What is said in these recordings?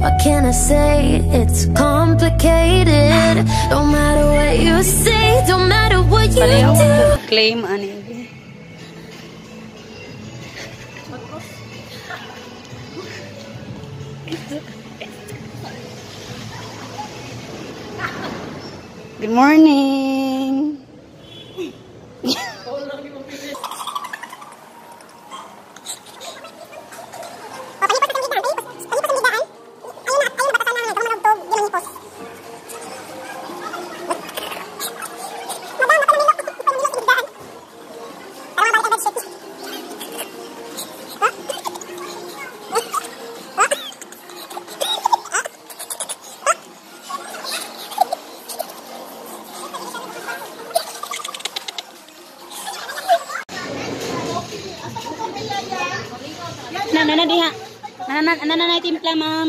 What can I say? It's complicated. Don't matter what you say, don't matter what you do. Claim ani. Good morning. Nana diha. Nana timpla, ma'am.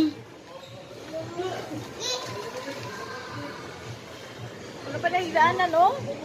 Ano pa nahigaan, ano?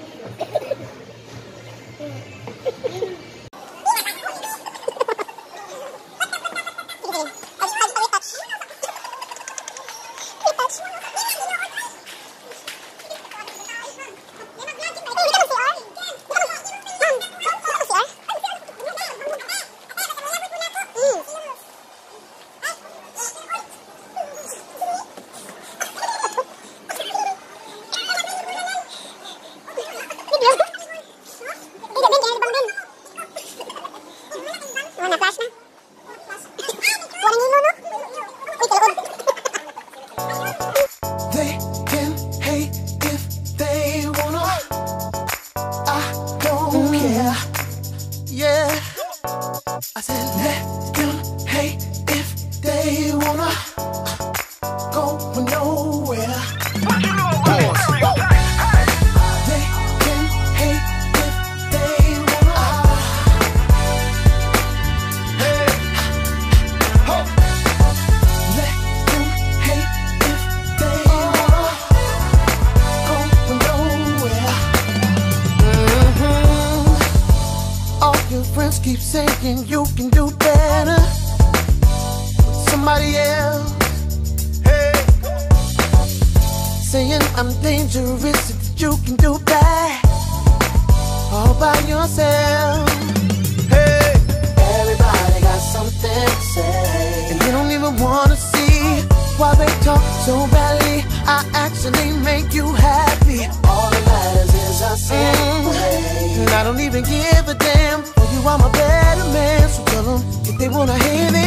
They can hate if they wanna. I don't care. Yeah, I said let them hate if they wanna. Go nowhere. They can hate if they wanna. Let them hate if they wanna. Go nowhere. All your friends keep saying you can do better with somebody else. Saying I'm dangerous, that you can do that all by yourself. Hey, everybody got something to say, and they don't even wanna see why they talk so badly. I actually make you happy. All that matters is I say and I don't even give a damn. For you, I'm a better man. So tell them if they wanna hear it.